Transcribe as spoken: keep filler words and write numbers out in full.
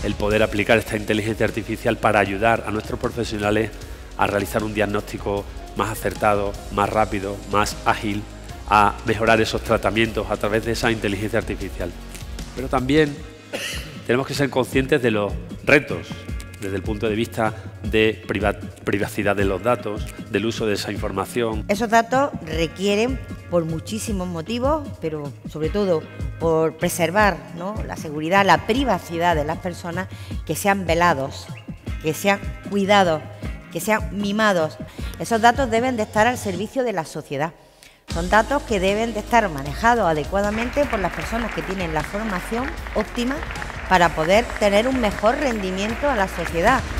el poder aplicar esta inteligencia artificial para ayudar a nuestros profesionales a realizar un diagnóstico más acertado, más rápido, más ágil, a mejorar esos tratamientos a través de esa inteligencia artificial. Pero también tenemos que ser conscientes de los retos desde el punto de vista de privacidad de los datos, del uso de esa información. Esos datos requieren, por muchísimos motivos, pero sobre todo por preservar, ¿no?, la seguridad, la privacidad de las personas, que sean velados, que sean cuidados, que sean mimados. Esos datos deben de estar al servicio de la sociedad. Son datos que deben de estar manejados adecuadamente por las personas que tienen la formación óptima para poder tener un mejor rendimiento a la sociedad.